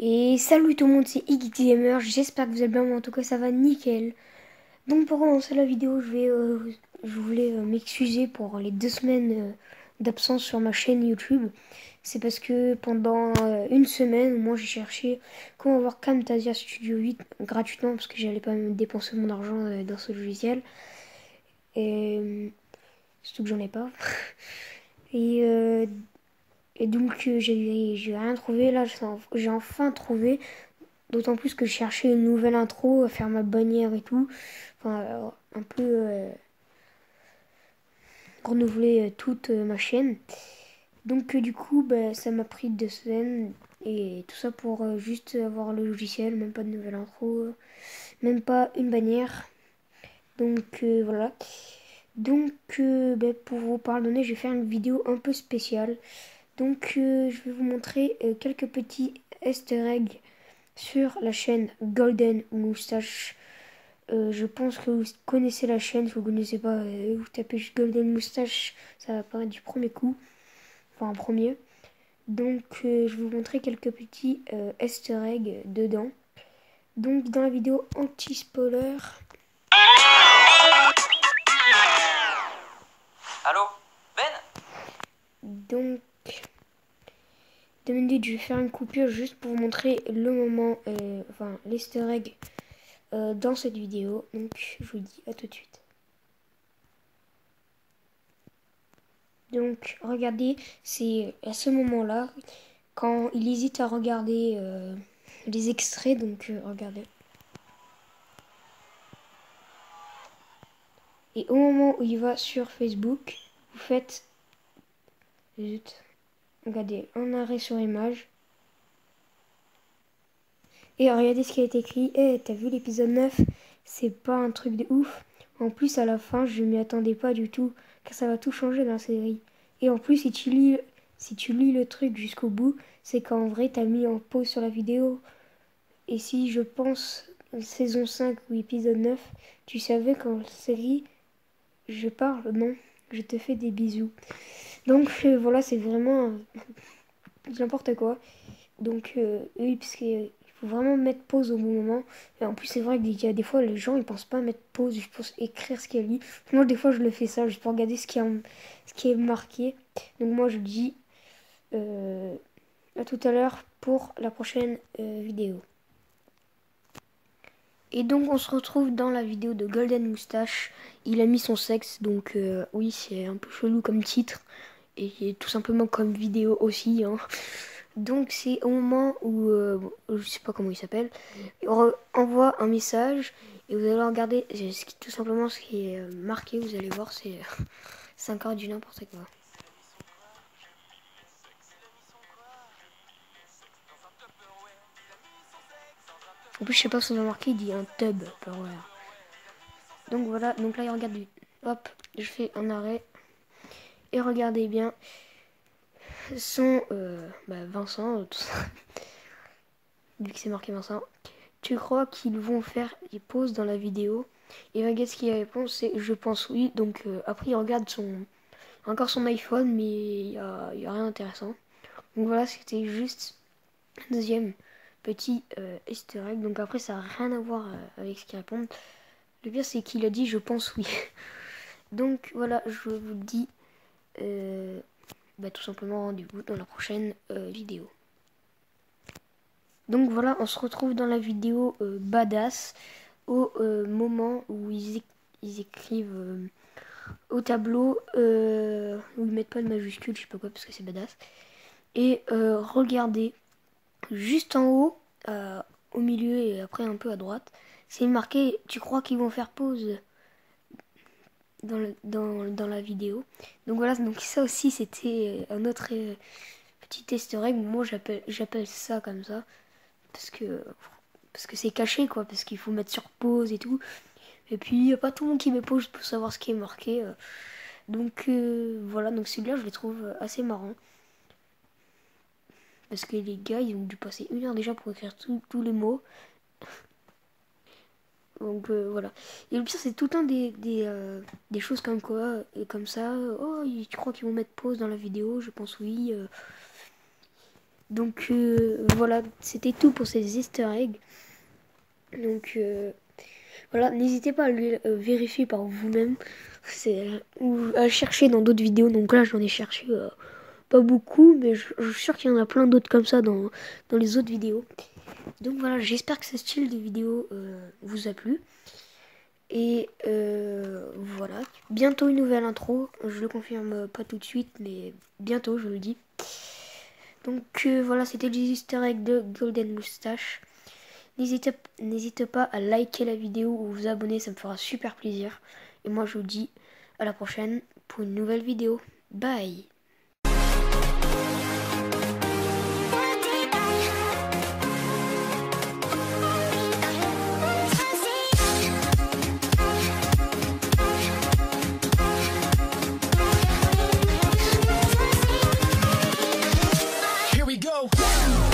Et salut tout le monde, c'est XGamer, j'espère que vous allez bien, moi en tout cas ça va nickel. Donc pour commencer la vidéo, je voulais m'excuser pour les 2 semaines d'absence sur ma chaîne YouTube. C'est parce que pendant une semaine, moi j'ai cherché comment avoir Camtasia Studio 8 gratuitement parce que j'allais pas me dépenser mon argent dans ce logiciel. Et surtout que j'en ai pas. Et, euh, et donc j'ai rien trouvé, là j'ai enfin trouvé. D'autant plus que je cherchais une nouvelle intro, à faire ma bannière et tout. Enfin, un peu renouveler toute ma chaîne. Donc du coup, bah, ça m'a pris 2 semaines. Et tout ça pour juste avoir le logiciel, même pas de nouvelle intro, même pas une bannière. Donc voilà. Donc bah, pour vous pardonner, je vais faire une vidéo un peu spéciale. Donc je vais vous montrer quelques petits easter eggs sur la chaîne Golden Moustache. Je pense que vous connaissez la chaîne. Si vous ne connaissez pas, vous tapez juste Golden Moustache, ça va apparaître du premier coup. Enfin, en premier. Donc, je vais vous montrer quelques petits easter eggs dedans. Donc, dans la vidéo anti-spoiler. Allô, Ben? Donc, 2 minutes, je vais faire une coupure juste pour vous montrer le moment, enfin, l'easter egg dans cette vidéo. Donc, je vous dis à tout de suite. Donc, regardez, c'est à ce moment-là, quand il hésite à regarder les extraits, donc regardez. Et au moment où il va sur Facebook, vous faites, zut, regardez, un arrêt sur image. Et regardez ce qui a été écrit. T'as vu l'épisode 9? C'est pas un truc de ouf. En plus, à la fin, je m'y attendais pas du tout, car ça va tout changer dans la série. Et en plus, si tu lis le truc jusqu'au bout, c'est qu'en vrai, t'as mis en pause sur la vidéo. Et si je pense saison 5 ou épisode 9, tu savais qu'en série, je parle, non, je te fais des bisous. Donc voilà, c'est vraiment n'importe quoi. Donc oui, parce qu'il faut vraiment mettre pause au bon moment. Et en plus, c'est vrai qu'il y a des fois, les gens, ils pensent pas mettre pause, ils pensent écrire ce qu'il y a lu. Moi, des fois, je le fais ça, juste pour regarder ce qui est marqué. Donc moi, je dis à tout à l'heure pour la prochaine vidéo. Et donc on se retrouve dans la vidéo de Golden Moustache. Il a mis son sexe, donc oui, c'est un peu chelou comme titre. Et tout simplement comme vidéo aussi, hein. Donc c'est au moment où, je sais pas comment il s'appelle, il envoie un message. Et vous allez regarder, tout simplement ce qui est marqué, vous allez voir, c'est encore du n'importe quoi. En plus je sais pas si vous avez remarqué, il dit un tub, voilà. Donc voilà, donc là il regarde hop, je fais un arrêt. Et regardez bien, son Vincent, tout ça, vu que c'est marqué Vincent, tu crois qu'ils vont faire des pauses dans la vidéo? Et regarde ce qu'il répond, c'est je pense oui. Donc après il regarde encore son iPhone, mais il y a rien d'intéressant. Donc voilà, c'était juste un deuxième petit easter egg. Donc après ça n'a rien à voir avec ce qu'il répond. Le pire c'est qu'il a dit je pense oui. Donc voilà, je vous le dis tout simplement rendez-vous dans la prochaine vidéo. Donc voilà, on se retrouve dans la vidéo badass au moment où ils écrivent au tableau, où ils mettent pas de majuscule, je sais pas quoi, parce que c'est badass. Et regardez, juste en haut, au milieu et après un peu à droite, c'est marqué, tu crois qu'ils vont faire pause dans la vidéo. Donc voilà, donc ça aussi c'était un autre petit easter egg. Moi j'appelle ça comme ça. Parce que c'est caché quoi, parce qu'il faut mettre sur pause et tout. Et puis il n'y a pas tout le monde qui met pause pour savoir ce qui est marqué. Donc voilà, donc celui-là je le trouve assez marrant. Parce que les gars ils ont dû passer 1 heure déjà pour écrire tous les mots. Donc voilà. Et le pire c'est tout le temps des choses comme quoi, et comme ça. Oh, tu crois qu'ils vont mettre pause dans la vidéo? Je pense oui. Donc voilà, c'était tout pour ces easter eggs. Donc voilà, n'hésitez pas à le vérifier par vous-même. Ou à chercher dans d'autres vidéos. Donc là, j'en ai cherché pas beaucoup, mais je suis sûr qu'il y en a plein d'autres comme ça dans les autres vidéos. Donc voilà, j'espère que ce style de vidéo vous a plu. Et voilà, bientôt une nouvelle intro. Je le confirme pas tout de suite, mais bientôt, je le dis. Donc voilà, c'était les easter eggs de Golden Moustache. N'hésitez pas à liker la vidéo ou vous abonner, ça me fera super plaisir. Et moi je vous dis à la prochaine pour une nouvelle vidéo. Bye. Here we go.